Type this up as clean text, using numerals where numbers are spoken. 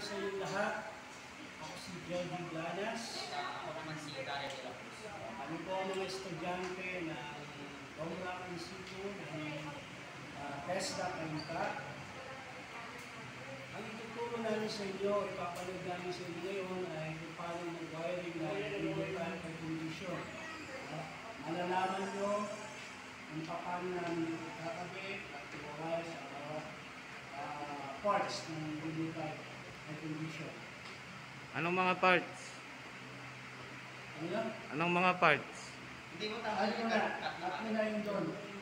sa inyong lahat. Ako si Jojie Daryl. Ako naman si Daryl. Kami po ang mga estudyante ng Gomra Institute ng TESDA Kainta. Ang ituturo namin sa inyo, ipapanood namin sa inyo ngayon ay kung paano mag-wiring ng individual condition. Malalaman nyo kung paano namin kakabit at iwawire sa bawat parts ng individual condition. Anong mga parts? Ano yan? Anong mga parts? Hindi mo tama Ano na? At na yun doon.